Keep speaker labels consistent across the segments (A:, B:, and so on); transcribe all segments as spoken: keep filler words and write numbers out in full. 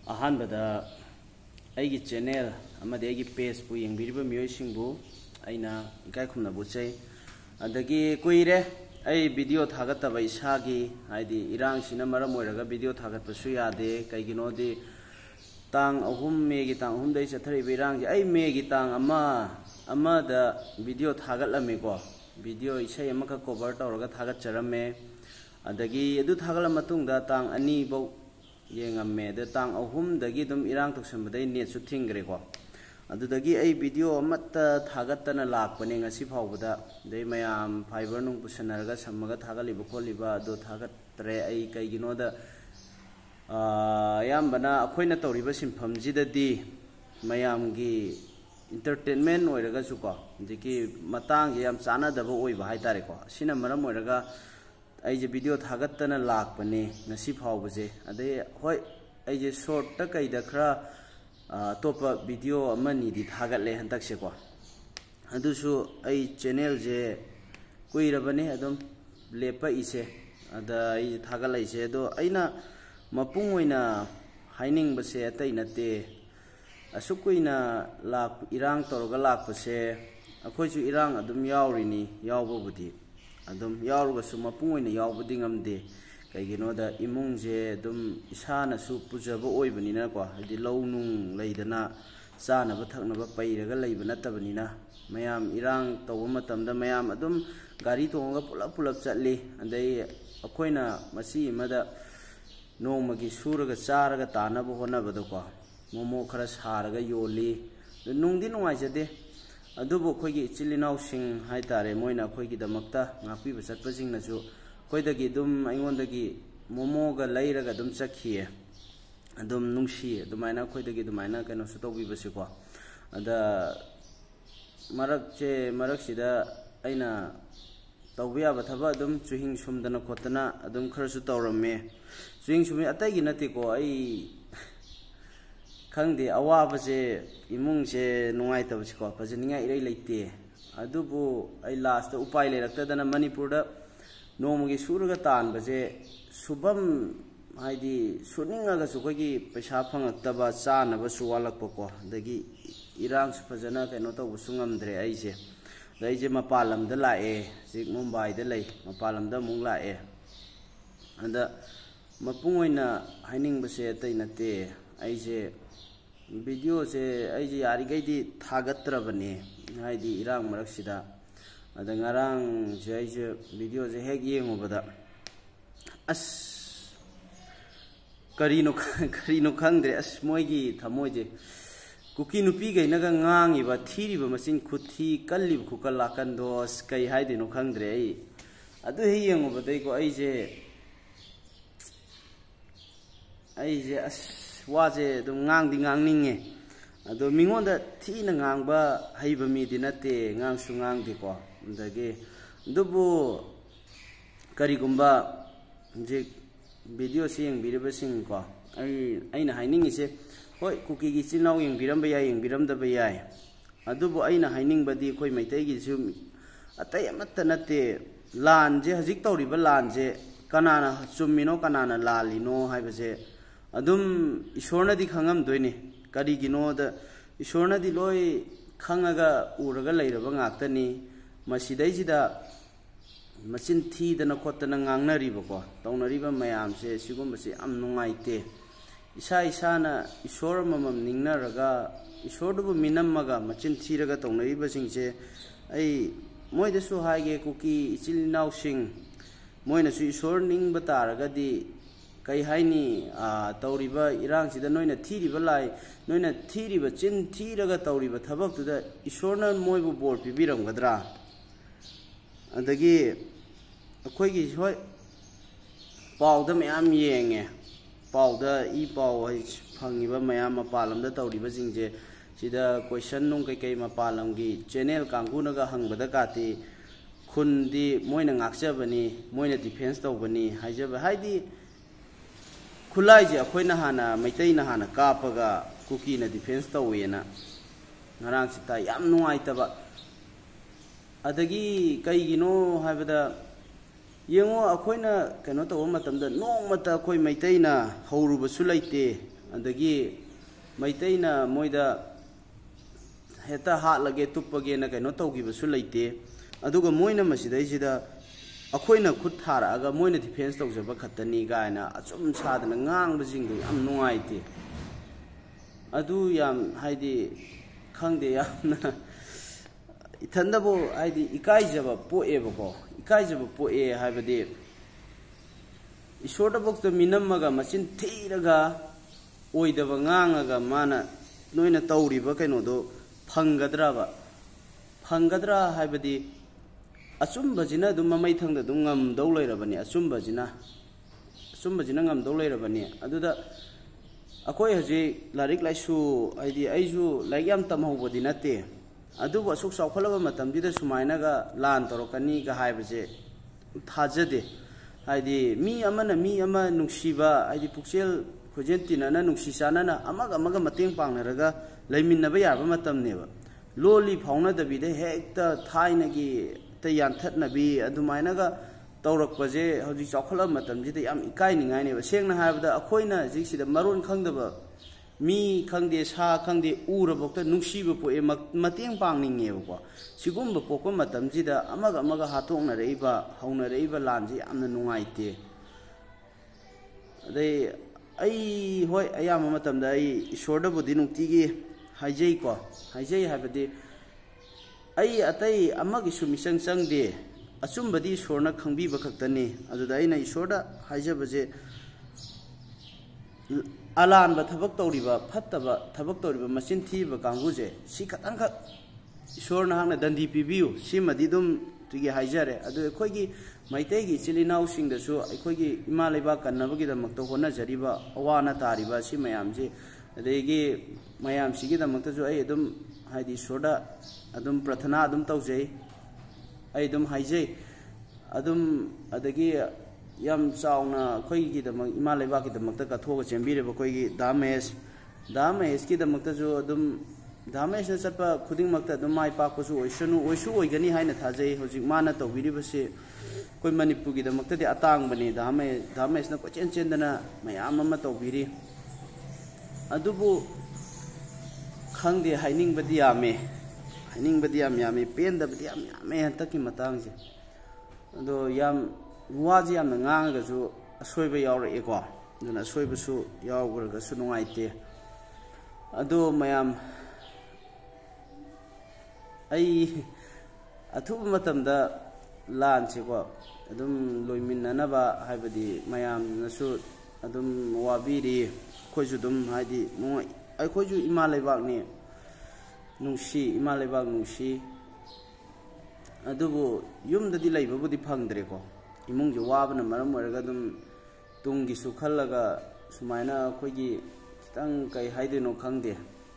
A: ꯑꯍꯥꯟꯕꯗ ꯑꯩꯒꯤ ꯆꯦꯅꯦꯜ ꯑꯃꯗꯤ ꯑꯩꯒꯤ ꯄꯦꯖꯄꯨ ꯌꯦꯡꯕꯤꯔꯤꯕ ꯃꯤꯑꯣꯏꯁꯤꯡꯕꯨ ꯑꯩꯅ ꯏꯀꯥꯏ ꯈꯨꯝꯅꯕ ꯎꯠꯆꯩ ꯑꯗꯒꯤ ꯀꯨꯏꯔꯦ ꯑꯩ ꯚꯤꯗꯤꯑꯣ ꯊꯥꯒꯠꯇꯕ ꯏꯁꯥꯒꯤ ꯍꯥꯏꯗꯤ ꯏꯔꯥꯡꯁꯤꯅ ꯃꯔꯝ ꯑꯣꯏꯔꯒ ꯚꯤꯗꯤꯑꯣ ꯊꯥꯒꯠꯄꯁꯨ ꯌꯥꯗꯦ ꯀꯩꯒꯤꯅꯣꯗꯤ ꯇꯥꯡ ꯑꯍꯨꯝ ꯃꯦꯒꯤ ꯇꯥꯡ ꯑꯍꯨꯝꯗꯒꯤ ꯆꯠꯊꯔꯤꯕ ꯏꯔꯥꯡꯁꯦ ꯑꯩ ꯃꯦꯒꯤ ꯇꯥꯡ ꯑꯃ ꯑꯃꯗ ꯚꯤꯗꯤꯑꯣ ꯊꯥꯒꯠꯂꯝꯃꯤꯀꯣ ꯚꯤꯗꯤꯑꯣ ꯏꯁꯩ ꯑꯃꯈꯛ ꯀꯣꯚꯔ ꯇꯧꯔꯒ ꯊꯥꯒꯠꯆꯔꯝꯃꯦ ꯑꯗꯒꯤ ꯑꯗꯨ ꯊꯥꯒꯠꯂ ꯃꯇꯨꯡꯗ ꯇꯥꯡ ꯑꯅꯤꯐꯧ ꯌꯦꯡꯉꯝꯃꯦ ꯑꯗ ꯇꯥꯡ ꯑꯍꯨꯝꯗꯒꯤ ꯑꯗꯨꯝ ꯏꯔꯥꯡ ꯇꯧꯁꯟꯕꯗꯩ ꯅꯦꯠꯁꯨ ꯊꯤꯡꯈ꯭ꯔꯦꯀꯣ ꯑꯗꯨꯗꯒꯤ ꯑꯩ ꯚꯤꯗꯤꯑꯣ ꯑꯃꯠꯇ ꯊꯥꯒꯠꯇꯅ ꯂꯥꯛꯄꯅꯦ ꯉꯁꯤ ꯐꯥꯎꯕꯗ ꯑꯗꯩ ꯃꯌꯥꯝ ꯐꯥꯏꯕꯔ ꯅꯨꯡ ꯄꯨꯁꯟꯅꯔꯒ ꯁꯝꯃꯒ ꯊꯥꯒꯠꯂꯤꯕ ꯈꯣꯠꯂꯤꯕ ꯑꯗꯣ ꯊꯥꯒꯠꯇ꯭ꯔꯦ ꯑꯩ ꯀꯩꯒꯤꯅꯣꯗ ꯑꯌꯥꯝꯕꯅ ꯑꯩꯈꯣꯏꯅ ꯇꯧꯔꯤꯕ ꯁꯤꯟꯐꯝꯁꯤꯗꯗꯤ ꯃꯌꯥꯝꯒꯤ ꯏꯟꯇꯔꯇꯦꯟꯃꯦꯟ ꯑꯣꯏꯔꯒꯁꯨꯀꯣ ꯍꯧꯖꯤꯛꯀꯤ ꯃꯇꯥꯡꯁꯦ ꯌꯥꯝ ꯆꯥꯟꯅꯗꯕ ꯑꯣꯏꯕ ꯍꯥꯏꯇꯥꯔꯦꯀꯣ ꯑꯁꯤꯅ ꯃꯔꯝ ꯑꯣꯏꯔꯒ ꯑꯩꯁꯦ ꯚꯤꯗꯤꯑꯣ ꯊꯥꯒꯠꯇꯅ ꯂꯥꯛꯄꯅꯦ ꯉꯁꯤ ꯐꯥꯎꯕꯁꯦ ꯑꯗꯩ ꯍꯣꯏ ꯑꯩꯁꯦ ꯁꯣꯔꯠꯇ ꯀꯩꯗꯈꯔ ꯑꯇꯣꯞꯄ ꯚꯤꯗꯤꯑꯣ ꯑꯃꯅꯤꯗꯤ ꯊꯥꯒꯠꯂꯦ ꯍꯟꯗꯛꯁꯦꯀꯣ ꯑꯗꯨꯁꯨ ꯑꯩ ꯆꯦꯅꯦꯜꯁꯦ ꯀꯨꯏꯔꯕꯅꯤ ꯑꯗꯨꯝ ꯂꯦꯞꯄꯛꯏꯁꯦ ꯑꯗ ꯑꯩ ꯊꯥꯒꯠꯂꯛꯏꯁꯦ ꯑꯗꯣ ꯑꯩꯅ ꯃꯄꯨꯡ ꯑꯣꯏꯅ ꯍꯥꯏꯅꯤꯡꯕꯁꯦ ꯑꯇꯩ ꯅꯠꯇꯦ ꯑꯁꯨꯛ ꯀꯨꯏꯅ ꯏꯔꯥꯡ ꯇꯧꯔꯒ ꯂꯥꯛꯄꯁꯦ ꯑꯩꯈꯣꯏꯁꯨ ꯏꯔꯥꯡ ꯑꯗꯨꯝ ꯌꯥꯎꯔꯤꯅꯤ ꯌꯥꯎꯕꯕꯨꯗꯤ ꯑꯗꯨꯝ ꯌꯥꯎꯔꯒꯁꯨ ꯃꯄꯨꯡ ꯑꯣꯏꯅ ꯌꯥꯎꯕꯗꯤ ꯉꯝꯗꯦ ꯀꯩꯒꯤꯅꯣꯗꯏꯃꯨꯡꯁꯦ ꯑꯗꯨم ꯏꯁꯥꯅꯁꯨ ꯄꯨꯖꯕ ꯑꯣꯏꯕꯅꯤꯅꯀꯣ ꯍꯥꯏꯗꯤꯂꯧ ꯅꯨꯡ ꯂꯩꯗꯅ ꯆꯥꯅꯕ ꯊꯛꯅꯕ ꯄꯩꯔꯒ ꯂꯩꯕ ꯅꯠꯇꯕꯅꯤ나 ꯃꯌꯥꯝ ꯏꯔꯥꯡ ꯇꯧꯕ ꯃꯇꯝꯗ ꯃꯌꯥꯝ ꯑꯗꯨꯝ ꯒꯥꯔꯤ ꯇꯣꯡꯉꯒ ꯄꯨꯂꯞ ꯄꯨꯂꯞ ꯆꯠꯂꯤ ꯑꯗꯩ ꯑꯩꯈꯣꯏꯅ ꯃꯁꯤ ꯑꯃꯗ ꯅꯣꯡꯃꯒꯤ ꯁꯨꯔꯒ ꯆꯥꯔꯒ ꯇꯥꯅꯕ ꯍꯣꯠꯅꯕꯗꯀꯣ ꯃꯣꯃꯣ ꯈꯔ ꯁꯥꯔꯒ ꯌꯣꯜꯂꯤ ꯅꯨꯡꯗꯤ ꯅꯨꯡꯉꯥꯏꯖꯗꯦ ꯑꯗꯨꯕꯨ ꯑꯩꯈꯣꯏꯒꯤ ꯏꯆꯤꯜ ꯏꯅꯥꯎꯁꯤꯡ ꯍꯥꯏꯇꯥꯔꯦ ꯃꯣꯏꯅ ꯑꯩꯈꯣꯏꯒꯤꯗꯃꯛꯇ ꯉꯥꯛꯄꯤꯕ ꯆꯠꯄꯁꯤꯡꯅꯁꯨ ꯑꯩꯈꯣꯏꯗꯒꯤ ꯑꯗꯨꯝ ꯑꯩꯉꯣꯟꯗꯒꯤ ꯃꯣꯃꯣꯒ ꯂꯩꯔꯒ ꯑꯗꯨꯝ ꯆꯠꯈꯤꯌꯦ ꯑꯗꯨꯝ ꯅꯨꯡꯁꯤꯌꯦ ꯑꯗꯨꯃꯥꯏꯅ ꯑꯩꯈꯣꯏꯗꯒꯤ ꯑꯗꯨꯃꯥꯏꯅ ꯀꯩꯅꯣꯁꯨ ꯇꯧꯕꯤꯕꯁꯤꯀꯣ ꯑꯗ ꯃꯔꯛꯁꯦ ꯃꯔꯛꯁꯤꯗ ꯑꯩꯅ ꯇꯧꯕ ꯌꯥꯕ ꯊꯕꯛ ꯑꯗꯨꯝ ꯆꯨꯍꯤꯡ ꯁꯨꯝꯗꯅ ꯈꯣꯠꯇꯅ ꯑꯗꯨꯝ ꯈꯔꯁꯨ ꯇꯧꯔꯝꯃꯦ ꯆꯨꯍꯤꯡ ꯁꯨꯝ ꯑꯇꯩꯒꯤ ꯅꯠꯇꯦꯀꯣ ꯑꯩ ꯈꯪꯗꯦ ꯑꯋꯥꯕꯁꯦ ꯏꯃꯨꯡꯁꯦ ꯅꯨꯡꯉꯥꯏꯇꯕꯁꯤꯀꯣ ꯐꯖꯅꯤꯡꯉꯥꯏ ꯏꯔꯩ ꯂꯩꯇꯦ ꯑꯗꯨꯕꯨ ꯑꯩ ꯂꯥꯁꯇ ꯎꯄꯥꯏ ꯂꯩꯔꯛꯇꯗꯅ ꯃꯅꯤꯄꯨꯔꯗ ꯅꯣꯡꯃꯒꯤ ꯁꯨꯔꯒ ꯇꯥꯟꯕꯁꯦ ꯁꯨꯐꯝ ꯍꯥꯏꯗꯤ ꯁꯨꯅꯤꯡꯉꯒꯁꯨ ꯑꯩꯈꯣꯏꯒꯤ ꯄꯩꯁꯥ ꯐꯪꯉꯛꯇꯕ ꯆꯥꯅꯕꯁꯨ ꯋꯥꯠꯂꯛꯄꯀꯣ ꯑꯗꯒꯤ ꯏꯔꯥꯡꯁꯨ ꯐꯖꯅ ꯀꯩꯅꯣ ꯇꯧꯕꯁꯨ ꯉꯝꯗ꯭ꯔꯦ ꯑꯩꯁꯦ ꯑꯗ ꯑꯩꯁꯦ ꯃꯄꯥꯟ ꯂꯝꯗ ꯂꯥꯛꯑꯦ ꯍꯧꯖꯤꯛ ꯃꯨꯝꯕꯥꯏꯗ ꯂꯩ ꯃꯄꯥꯟ ꯂꯝꯗ ꯑꯃꯨꯛ ꯂꯥꯛꯑꯦ ꯑꯗ ꯃꯄꯨꯡ ꯑꯣꯏꯅ ꯍꯥꯏꯅꯤꯡꯕꯁꯦ ꯑꯇꯩ ꯅꯠꯇꯦ ꯑꯩꯁꯦ ꯚꯤꯗꯤꯑꯣꯁꯦ ꯑꯩꯁꯦ ꯌꯥꯔꯤꯈꯩꯗꯤ ꯊꯥꯒꯠꯇ꯭ꯔꯕꯅꯦ ꯍꯥꯏꯗꯤ ꯏꯔꯥꯡ ꯃꯔꯛꯁꯤꯗ ꯑꯗ ꯉꯔꯥꯡꯁꯦ ꯑꯩꯁꯦ ꯚꯤꯗꯤꯑꯣꯁꯦ ꯍꯦꯛ ꯌꯦꯡꯉꯨꯕꯗ ꯑꯁ ꯀꯔꯤꯅꯣ ꯀꯔꯤꯅꯣ ꯈꯪꯗ꯭ꯔꯦ ꯑꯁ ꯃꯣꯏꯒꯤ ꯊꯃꯣꯏꯁꯦ ꯀꯨꯀꯤ ꯅꯨꯄꯤꯈꯩꯅꯒ ꯉꯥꯡꯉꯤꯕ ꯊꯤꯔꯤꯕ ꯃꯆꯤꯟ ꯈꯨꯊꯤ ꯀꯜꯂꯤꯕ ꯈꯨꯀꯜ ꯂꯥꯀꯟꯗꯣ ꯑꯁ ꯀꯩ ꯍꯥꯏꯗꯣꯏꯅꯣ ꯈꯪꯗ꯭ꯔꯦ ꯑꯩ ꯑꯗꯨ ꯍꯦꯛ ꯌꯦꯡꯉꯨꯕꯗꯩꯀꯣ ꯑꯩꯁꯦ ꯑꯩꯁꯦ ꯑꯁ ꯋꯥꯁꯦ ꯑꯗꯨꯝ ꯉꯥꯡꯗꯤ ꯉꯥꯡꯅꯤꯡꯉꯦ ꯑꯗꯣ ꯃꯤꯉꯣꯟꯗ ꯊꯤꯅ ꯉꯥꯡꯕ ꯍꯩꯕ ꯃꯤꯗꯤ ꯅꯠꯇꯦ ꯉꯥꯡꯁꯨ ꯉꯥꯡꯗꯦꯀꯣ ꯑꯗꯒꯤ ꯑꯗꯨꯕꯨ ꯀꯔꯤꯒꯨꯝꯕ ꯍꯧꯖꯤꯛ ꯚꯤꯗꯤꯑꯣꯁꯤ ꯌꯦꯡꯕꯤꯔꯤꯕꯁꯤꯡꯀꯣ ꯑꯩ ꯑꯩꯅ ꯍꯥꯏꯅꯤꯡꯉꯤꯁꯦ ꯍꯣꯏ ꯀꯨꯀꯤꯒꯤ ꯏꯆꯤꯜ ꯏꯅꯥꯎ ꯌꯦꯡꯕꯤꯔꯝꯕ ꯌꯥꯏ ꯌꯦꯡꯕꯤꯔꯝꯗꯕ ꯌꯥꯏ ꯑꯗꯨꯕꯨ ꯑꯩꯅ ꯍꯥꯏꯅꯤꯡꯕꯗꯤ ꯑꯩꯈꯣꯏ ꯃꯩꯇꯩꯒꯤꯁꯨ ꯑꯇꯩ ꯑꯃꯠꯇ ꯅꯠꯇꯦ ꯂꯥꯟꯁꯦ ꯍꯧꯖꯤꯛ ꯇꯧꯔꯤꯕ ꯂꯥꯟꯁꯦ ꯀꯅꯥꯅ ꯆꯨꯝꯃꯤꯅꯣ ꯀꯅꯥꯅ ꯂꯥꯜꯂꯤꯅꯣ ꯍꯥꯏꯕꯁꯦ ꯑꯗꯨꯝ ꯏꯁꯣꯔꯅꯗꯤ ꯈꯪꯉꯝꯗꯣꯏꯅꯤ ꯀꯔꯤꯒꯤꯅꯣꯗ ꯏꯁꯣꯔꯅꯗꯤ ꯂꯣꯏ ꯈꯪꯉꯒ ꯎꯔꯒ ꯂꯩꯔꯕ ꯉꯥꯛꯇꯅꯤ ꯃꯁꯤꯗꯩꯁꯤꯗ ꯃꯆꯤꯟ ꯊꯤꯗꯅ ꯈꯣꯠꯇꯅ ꯉꯥꯡꯅꯔꯤꯕꯀꯣ ꯇꯧꯅꯔꯤꯕ ꯃꯌꯥꯝꯁꯦ ꯁꯤꯒꯨꯝꯕꯁꯦ ꯌꯥꯝ ꯅꯨꯡꯉꯥꯏꯇꯦ ꯏꯁꯥ ꯏꯁꯥꯅ ꯏꯁꯣꯔ ꯑꯃꯃꯝ ꯅꯤꯡꯅꯔꯒ ꯏꯁꯣꯔꯗꯨꯕꯨ ꯃꯤꯅꯝꯃꯒ ꯃꯆꯤꯟ ꯊꯤꯔꯒ ꯇꯧꯅꯔꯤꯕꯁꯤꯡꯁꯦ ꯑꯩ ꯃꯣꯏꯗꯁꯨ ꯍꯥꯏꯒꯦ ꯀꯨꯀꯤ ꯏꯆꯤꯜ ꯏꯅꯥꯎꯁꯤꯡ ꯃꯣꯏꯅꯁꯨ ꯏꯁꯣꯔ ꯅꯤꯡꯕ ꯇꯥꯔꯒꯗꯤ ꯀꯩ ꯍꯥꯏꯅꯤ ꯇꯧꯔꯤꯕ ꯏꯔꯥꯡꯁꯤꯗ ꯅꯣꯏꯅ ꯊꯤꯔꯤꯕ ꯂꯥꯏ ꯅꯣꯏꯅ ꯊꯤꯔꯤꯕ ꯆꯤꯟ ꯊꯤꯔꯒ ꯇꯧꯔꯤꯕ ꯊꯕꯛꯇꯨꯗ ꯏꯁꯣꯔꯅ ꯃꯣꯏꯕꯨ ꯕꯣꯔ ꯄꯤꯕꯤꯔꯝꯒꯗ꯭ꯔꯥ ꯑꯗꯒꯤ ꯑꯩꯈꯣꯏꯒꯤ ꯍꯣꯏ ꯄꯥꯎꯗ ꯃꯌꯥꯝ ꯌꯦꯡꯉꯦ ꯄꯥꯎꯗ ꯏ ꯄꯥꯎ ꯐꯪꯉꯤꯕ ꯃꯌꯥꯝ ꯃꯄꯥꯟ ꯂꯝꯗ ꯇꯧꯔꯤꯕꯁꯤꯡꯁꯦ ꯁꯤꯗ ꯀꯣꯏꯁꯟ ꯅꯨꯡ ꯀꯩꯀꯩ ꯃꯄꯥꯟ ꯂꯝꯒꯤ ꯆꯦꯅꯦꯜ ꯀꯥꯡꯕꯨꯅꯒ ꯍꯪꯕꯗ ꯀꯥꯇꯤ ꯈꯨꯟꯗꯤ ꯃꯣꯏꯅ ꯉꯥꯛꯆꯕꯅꯤ ꯃꯣꯏꯅ ꯗꯤꯐꯦꯟꯁ ꯇꯧꯕꯅꯤ ꯍꯥꯏꯖꯕ ꯍꯥꯏꯗꯤ ꯈꯨꯠꯂꯥꯏꯁꯦ ꯑꯩꯈꯣꯏꯅ ꯍꯥꯟꯅ ꯃꯩꯇꯩꯅ ꯍꯥꯟꯅ ꯀꯥꯞꯄꯒ ꯀꯨꯀꯤꯅ ꯗꯤꯐꯦꯟꯁ ꯇꯧꯋꯦꯅ ꯉꯔꯥꯡꯁꯤ ꯇꯥꯏ ꯌꯥꯝ ꯅꯨꯡꯉꯥꯏꯇꯕ ꯑꯗꯒꯤ ꯀꯩꯒꯤꯅꯣ ꯍꯥꯏꯕꯗ ꯌꯦꯡꯉꯣ ꯑꯩꯈꯣꯏꯅ ꯀꯩꯅꯣ ꯇꯧꯕ ꯃꯇꯝꯗ ꯅꯣꯡꯃꯇ ꯑꯩꯈꯣꯏ ꯃꯩꯇꯩꯅ ꯍꯧꯔꯨꯕꯁꯨ ꯂꯩꯇꯦ ꯑꯗꯒꯤ ꯃꯩꯇꯩꯅ ꯃꯣꯏꯗ ꯍꯦꯛꯇ ꯍꯥꯠꯂꯒꯦ ꯇꯨꯞꯄꯒꯦꯅ ꯀꯩꯅꯣ ꯇꯧꯈꯤꯕꯁꯨ ꯂꯩꯇꯦ ꯑꯗꯨꯒ ꯃꯣꯏꯅ ꯃꯁꯤꯗꯩꯁꯤꯗ ꯑꯩꯈꯣꯏꯅ ꯈꯨꯠ ꯊꯥꯔꯛꯑꯒ ꯃꯣꯏꯅ ꯗꯤꯐꯦꯟꯁ ꯇꯧꯖꯕ ꯈꯛꯇꯅꯤ ꯀꯥꯏꯅ ꯑꯆꯨꯝ ꯁꯥꯗꯅ ꯉꯥꯡꯕꯁꯤꯡꯗꯣ ꯌꯥꯝ ꯅꯨꯡꯉꯥꯏꯇꯦ ꯑꯗꯨ ꯌꯥꯝ ꯍꯥꯏꯗꯤ ꯈꯪꯗꯦ ꯌꯥꯝꯅ ꯏꯊꯟꯗꯕꯨ ꯍꯥꯏꯗꯤ ꯏꯀꯥꯏꯖꯕ ꯄꯣꯛꯑꯦꯕꯀꯣ ꯏꯀꯥꯏꯖꯕ ꯄꯣꯛꯑꯦ ꯍꯥꯏꯕꯗꯤ ꯏꯁꯣꯔꯗꯐꯥꯎꯗ ꯃꯤꯅꯝꯃꯒ ꯃꯆꯤꯟ ꯊꯤꯔꯒ ꯑꯣꯏꯗꯕ ꯉꯥꯡꯉꯒ ꯃꯥꯅ ꯅꯣꯏꯅ ꯇꯧꯔꯤꯕ ꯀꯩꯅꯣꯗꯣ ꯐꯪꯒꯗ꯭ꯔꯕ ꯐꯪꯒꯗ꯭ꯔꯥ ꯍꯥꯏꯕꯗꯤ ꯑꯆꯨꯝꯕꯁꯤꯅ ꯑꯗꯨꯝ ꯃꯃꯩꯊꯪꯗ ꯑꯗꯨꯝ ꯉꯝꯗꯧ ꯂꯩꯔꯕꯅꯤ ꯑꯆꯨꯝꯕꯁꯤꯅ ꯑꯆꯨꯝꯕꯁꯤꯅ ꯉꯝꯗꯧ ꯂꯩꯔꯕꯅꯤ ꯑꯗꯨꯗ ꯑꯩꯈꯣꯏ ꯍꯧꯖꯤꯛ ꯂꯥꯏꯔꯤꯛ ꯂꯥꯏꯁꯨ ꯍꯥꯏꯗꯤ ꯑꯩꯁꯨ ꯂꯥꯏꯔꯤꯛ ꯌꯥꯝ ꯇꯝꯍꯧꯕꯗꯤ ꯅꯠꯇꯦ ꯑꯗꯨꯕꯨ ꯑꯁꯨꯛ ꯆꯥꯎꯈꯠꯂꯕ ꯃꯇꯝꯁꯤꯗ ꯁꯨꯃꯥꯏꯅꯒ ꯂꯥꯟ ꯇꯧꯔꯛꯀꯅꯤꯒ ꯍꯥꯏꯕꯁꯦ ꯊꯥꯖꯗꯦ ꯍꯥꯏꯗꯤ ꯃꯤ ꯑꯃꯅ ꯃꯤ ꯑꯃ ꯅꯨꯡꯁꯤꯕ ꯍꯥꯏꯗꯤ ꯄꯨꯛꯆꯦꯜ ꯈꯣꯏꯖꯦꯜ ꯇꯤꯟꯅꯅ ꯅꯨꯡꯁꯤ ꯆꯥꯟꯅꯅ ꯑꯃꯒ ꯑꯃꯒ ꯃꯇꯦꯡ ꯄꯥꯡꯅꯔꯒ ꯂꯩꯃꯤꯟꯅꯕ ꯌꯥꯕ ꯃꯇꯝꯅꯦꯕ ꯂꯣꯜꯂꯤ ꯐꯥꯎꯅꯗꯕꯤꯗ ꯍꯦꯛꯇ ꯊꯥꯏꯅꯒꯤ ꯍꯦꯛꯇ ꯌꯥꯟꯊꯠꯅꯕꯤ ꯑꯗꯨꯃꯥꯏꯅꯒ ꯇꯧꯔꯛꯄꯁꯦ ꯍꯧꯖꯤꯛ ꯆꯥꯎꯈꯠꯂꯕ ꯃꯇꯝꯁꯤꯗ ꯌꯥꯝ ꯏꯀꯥꯏꯅꯤꯡꯉꯥꯏꯅꯦꯕ ꯁꯦꯡꯅ ꯍꯥꯏꯔꯕꯗ ꯑꯩꯈꯣꯏꯅ ꯍꯧꯖꯤꯛꯁꯤꯗ ꯃꯔꯣꯟ ꯈꯪꯗꯕ ꯃꯤ ꯈꯪꯗꯦ ꯁꯥ ꯈꯪꯗꯦ ꯎꯔꯕꯧꯇ ꯅꯨꯡꯁꯤꯕ ꯄꯣꯛꯑꯦ ꯃꯇꯦꯡ ꯄꯥꯡꯅꯤꯡꯉꯦꯕꯀꯣ ꯁꯤꯒꯨꯝꯕ ꯄꯣꯛꯄ ꯃꯇꯝꯁꯤꯗ ꯑꯃꯒ ꯑꯃꯒ ꯍꯥꯠꯇꯣꯛꯅꯔꯛꯏꯕ ꯍꯧꯅꯔꯛꯏꯕ ꯂꯥꯟꯁꯤ ꯌꯥꯝꯅ ꯅꯨꯡꯉꯥꯏꯇꯦ ꯑꯗꯩ ꯑꯩ ꯍꯣꯏ ꯑꯌꯥꯝꯕ ꯃꯇꯝꯗ ꯑꯩ ꯏꯁꯣꯔꯗꯕꯨꯗꯤ ꯅꯨꯡꯇꯤꯒꯤ ꯍꯥꯏꯖꯩꯀꯣ ꯍꯥꯏꯖꯩ ꯍꯥꯏꯕꯗꯤ ꯑꯩ ꯑꯇꯩ ꯑꯃꯒꯤꯁꯨ ꯃꯤꯆꯪ ꯆꯪꯗꯦ ꯑꯆꯨꯝꯕꯗꯤ ꯏꯁꯣꯔꯅ ꯈꯪꯕꯤꯕ ꯈꯛꯇꯅꯤ ꯑꯗꯨꯗ ꯑꯩꯅ ꯏꯁꯣꯔꯗ ꯍꯥꯏꯖꯕꯁꯦ ꯑꯂꯥꯟꯕ ꯊꯕꯛ ꯇꯧꯔꯤꯕ ꯐꯠꯇꯕ ꯊꯕꯛ ꯇꯧꯔꯤꯕ ꯃꯆꯤꯟ ꯊꯤꯕ ꯀꯥꯡꯕꯨꯁꯦ ꯁꯤ ꯈꯇꯪꯈꯛ ꯏꯁꯣꯔ ꯅꯍꯥꯛꯅ ꯗꯟꯗꯤ ꯄꯤꯕꯤꯌꯨ ꯁꯤꯃꯗꯤ ꯑꯗꯨꯝ ꯇꯨꯒꯤ ꯍꯥꯏꯖꯔꯦ ꯑꯗꯨ ꯑꯩꯈꯣꯏꯒꯤ ꯃꯩꯇꯩꯒꯤ ꯏꯆꯤꯜ ꯏꯅꯥꯎꯁꯤꯡꯗꯁꯨ ꯑꯩꯈꯣꯏꯒꯤ ꯏꯃꯥ ꯂꯩꯕꯥꯛ ꯀꯟꯅꯕꯒꯤꯗꯃꯛꯇ ꯍꯣꯠꯅꯖꯔꯤꯕ ꯑꯋꯥ ꯑꯅꯥ ꯇꯥꯔꯤꯕ ꯁꯤ ꯃꯌꯥꯝꯁꯤ ꯑꯗꯒꯤ ꯃꯌꯥꯝꯁꯤꯒꯤꯗꯃꯛꯇꯁꯨ ꯑꯩ ꯑꯗꯨꯝ ꯍꯥꯏꯗꯤ ꯏꯁꯣꯔꯗ ꯑꯗꯨꯝ ꯄ꯭ꯔꯊꯅꯥ ꯑꯗꯨꯝ ꯇꯧꯖꯩ ꯑꯩ ꯑꯗꯨꯝ ꯍꯥꯏꯖꯩ ꯑꯗꯨꯝ ꯑꯗꯒꯤ ꯌꯥꯝ ꯆꯥꯎꯅ ꯑꯩꯈꯣꯏꯒꯤꯗꯃꯛ ꯏꯃꯥ ꯂꯩꯕꯥꯛꯀꯤꯗꯃꯛꯇ ꯀꯠꯊꯣꯛꯑꯒ ꯆꯦꯟꯕꯤꯔꯤꯕ ꯑꯩꯈꯣꯏꯒꯤ ꯗꯥ ꯃꯍꯦꯁ ꯗꯥ ꯃꯍꯦꯁꯀꯤꯗꯃꯛꯇꯁꯨ ꯑꯗꯨꯝ ꯗꯥ ꯃꯍꯦꯁꯅ ꯆꯠꯄ ꯈꯨꯗꯤꯡꯃꯛꯇ ꯑꯗꯨꯝ ꯃꯥꯏ ꯄꯥꯛꯄꯁꯨ ꯑꯣꯏꯁꯅꯨ ꯑꯣꯏꯁꯨ ꯑꯣꯏꯒꯅꯤ ꯍꯥꯏꯅ ꯊꯥꯖꯩ ꯍꯧꯖꯤꯛ ꯃꯥꯅ ꯇꯧꯕꯤꯔꯤꯕꯁꯤ ꯑꯩꯈꯣꯏ ꯃꯅꯤꯄꯨꯔꯒꯤꯗꯃꯛꯇꯗꯤ ꯑꯇꯥꯡꯕꯅꯤ ꯗꯥ ꯃꯍꯦꯁ ꯗꯥ ꯃꯍꯦꯁꯅ ꯀꯣꯏꯆꯦꯟ ꯆꯦꯟꯗꯅ ꯃꯌꯥꯝ ꯑꯃ ꯇꯧꯕꯤꯔꯤ ꯑꯗꯨꯕꯨ ꯈꯪꯗꯦ ꯍꯥꯏꯅꯤꯡꯕꯗꯤ ꯌꯥꯝꯃꯦ ꯍꯥꯏꯅꯤꯡꯕꯗꯤ ꯌꯥꯝ ꯌꯥꯝꯃꯤ ꯄꯦꯟꯗꯕꯗꯤ ꯌꯥꯝ ꯌꯥꯝꯃꯦ ꯍꯟꯗꯛꯀꯤ ꯃꯇꯥꯡꯁꯦ ꯑꯗꯣ ꯌꯥꯝ ꯋꯥꯁꯤ ꯌꯥꯝꯅ ꯉꯥꯡꯉꯒꯁꯨ ꯑꯁꯣꯏꯕ ꯌꯥꯎꯔꯛꯑꯦꯀꯣ ꯑꯗꯨꯅ ꯑꯁꯣꯏꯕꯁꯨ ꯌꯥꯎꯈ꯭ꯔꯒꯁꯨ ꯅꯨꯡꯉꯥꯏꯇꯦ ꯑꯗꯣ ꯃꯌꯥꯝ ꯑꯩ ꯑꯊꯨꯕ ꯃꯇꯝꯗ ꯂꯥꯟꯁꯦꯀꯣ ꯑꯗꯨꯝ ꯂꯣꯏꯃꯤꯟꯅꯅꯕ ꯍꯥꯏꯕꯗꯤ ꯃꯌꯥꯝꯅꯁꯨ ꯑꯗꯨꯝ ꯋꯥꯕꯤꯔꯤ ꯑꯩꯈꯣꯏꯁꯨ ꯑꯗꯨꯝ ꯍꯥꯏꯗꯤ ꯑꯩꯈꯣꯏꯁꯨ ꯏꯃꯥ ꯂꯩꯕꯥꯛꯅꯤ ꯅꯨꯡꯁꯤ ꯏꯃꯥ ꯂꯩꯕꯥꯛ ꯅꯨꯡꯁꯤ ꯑꯗꯨꯕꯨ ꯌꯨꯝꯗꯗꯤ ꯂꯩꯕꯕꯨꯗꯤ ꯐꯪꯗ꯭ꯔꯦꯀꯣ ꯏꯃꯨꯡꯁꯦ ꯋꯥꯕꯅ ꯃꯔꯝ ꯑꯣꯏꯔꯒ ꯑꯗꯨꯝ ꯇꯨꯡꯒꯤꯁꯨ ꯈꯜꯂꯒ ꯁꯨꯃꯥꯏꯅ ꯑꯩꯈꯣꯏꯒꯤ ꯈꯤꯇꯪ ꯀꯩ ꯍꯥꯏꯗꯣꯏꯅꯣ ꯈꯪꯗꯦ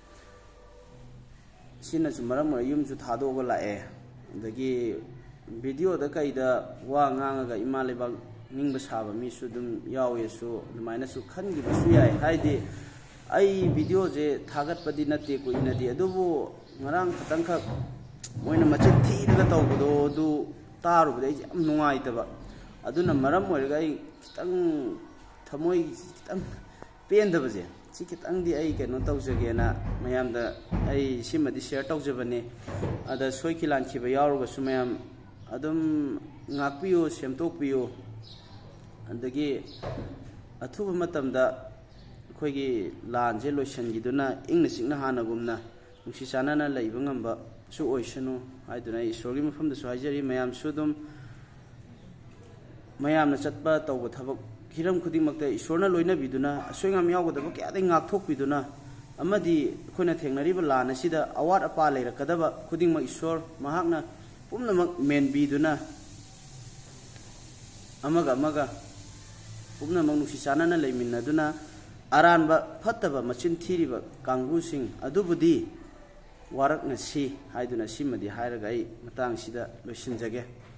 A: ꯁꯤꯅꯁꯨ ꯃꯔꯝ ꯑꯣꯏꯔꯒ ꯌꯨꯝꯁꯨ ꯊꯥꯗꯣꯛꯑꯒ ꯂꯥꯛꯑꯦ ꯑꯗꯒꯤ ꯚꯤꯗꯤꯑꯣꯗ ꯀꯩꯗ ꯋꯥ ꯉꯥꯡꯉꯒ ꯏꯃꯥ ꯂꯩꯕꯥꯛ ꯅꯤꯡꯕ ꯁꯥꯕ ꯃꯤꯁꯨ ꯑꯗꯨꯝ ꯌꯥꯎꯋꯦꯁꯨ ꯑꯗꯨꯃꯥꯏꯅꯁꯨ ꯈꯟꯈꯤꯕꯁꯨ ꯌꯥꯏ ꯍꯥꯏꯗꯤ ꯑꯩ ꯚꯤꯗꯤꯑꯣꯁꯦ ꯊꯥꯒꯠꯄꯗꯤ ꯅꯠꯇꯦ ꯀꯨꯏꯅꯗꯤ ꯑꯗꯨꯕꯨ ꯉꯔꯥꯡ ꯈꯛꯇꯪꯈꯛ ꯃꯣꯏꯅ ꯃꯆꯤꯟ ꯊꯤꯔꯒ ꯇꯧꯕꯗꯣ ꯑꯗꯨ ꯇꯥꯔꯨꯕꯗ ꯑꯩꯁꯦ ꯌꯥꯝ ꯅꯨꯡꯉꯥꯏꯇꯕ ꯑꯗꯨꯅ ꯃꯔꯝ ꯑꯣꯏꯔꯒ ꯑꯩ ꯈꯤꯇꯪ ꯊꯃꯣꯏ ꯈꯤꯇꯪ ꯄꯦꯟꯗꯕꯁꯦ ꯁꯤ ꯈꯤꯇꯪꯗꯤ ꯑꯩ ꯀꯩꯅꯣ ꯇꯧꯖꯒꯦꯅ ꯃꯌꯥꯝꯗ ꯑꯩ ꯁꯤꯃꯗꯤ ꯁꯤꯌꯔ ꯇꯧꯖꯕꯅꯤ ꯑꯗ ꯁꯣꯏꯈꯤ ꯂꯥꯟꯈꯤꯕ ꯌꯥꯎꯔꯒꯁꯨ ꯃꯌꯥꯝ ꯑꯗꯨꯝ ꯉꯥꯛꯄꯤꯌꯨ ꯁꯦꯝꯗꯣꯛꯄꯤꯌꯨ ꯑꯗꯒꯤ ꯑꯊꯨꯕ ꯃꯇꯝꯗ ꯑꯩꯈꯣꯏꯒꯤ ꯂꯥꯟꯁꯦ ꯂꯣꯏꯁꯤꯟꯈꯤꯗꯨꯅ ꯏꯪꯅ ꯆꯤꯛꯅ ꯍꯥꯟꯅꯒꯨꯝꯅ ꯅꯨꯡꯁꯤ ꯆꯥꯟꯅꯅ ꯂꯩꯕ ꯉꯝꯕꯁꯨ ꯑꯣꯏꯁꯅꯨ ꯍꯥꯏꯗꯨꯅ ꯑꯩ ꯏꯁꯣꯔꯒꯤ ꯃꯐꯝꯗꯁꯨ ꯍꯥꯏꯖꯔꯤ ꯃꯌꯥꯝꯁꯨ ꯑꯗꯨꯝ ꯃꯌꯥꯝꯅ ꯆꯠꯄ ꯇꯧꯕ ꯊꯕꯛ ꯍꯤꯔꯝ ꯈꯨꯗꯤꯡꯃꯛꯇ ꯏꯁꯣꯔꯅ ꯂꯣꯏꯅꯕꯤꯗꯨꯅ ꯑꯁꯣꯏ ꯑꯉꯥꯝ ꯌꯥꯎꯒꯗꯕ ꯀꯌꯥꯗꯒꯤ ꯉꯥꯛꯊꯣꯛꯄꯤꯗꯨꯅ ꯑꯃꯗꯤ ꯑꯩꯈꯣꯏꯅ ꯊꯦꯡꯅꯔꯤꯕ ꯂꯥꯟ ꯑꯁꯤꯗ ꯑꯋꯥꯠ ꯑꯄꯥ ꯂꯩꯔꯛꯀꯗꯕ ꯈꯨꯗꯤꯡꯃꯛ ꯏꯁꯣꯔ ꯃꯍꯥꯛꯅ ꯄꯨꯝꯅꯃꯛ ꯃꯦꯟꯕꯤꯗꯨꯅ ꯑꯃꯒ ꯑꯃꯒ ꯄꯨꯝꯅꯃꯛ ꯅꯨꯡꯁꯤ ꯆꯥꯟꯅꯅ ꯂꯩꯃꯤꯟꯅꯗꯨꯅ ꯑꯔꯥꯟꯕ ꯐꯠꯇꯕ ꯃꯆꯤꯟ ꯊꯤꯔꯤꯕ ꯀꯥꯡꯕꯨꯁꯤꯡ ꯑꯗꯨꯕꯨꯗꯤ ꯋꯥꯔꯛꯅꯁꯤ ꯍꯥꯏꯗꯨꯅ ꯁꯤꯃꯗꯤ ꯍꯥꯏꯔꯒ ꯑꯩ ꯃꯇꯥꯡꯁꯤꯗ ꯂꯣꯏꯁꯤꯟꯖꯒꯦ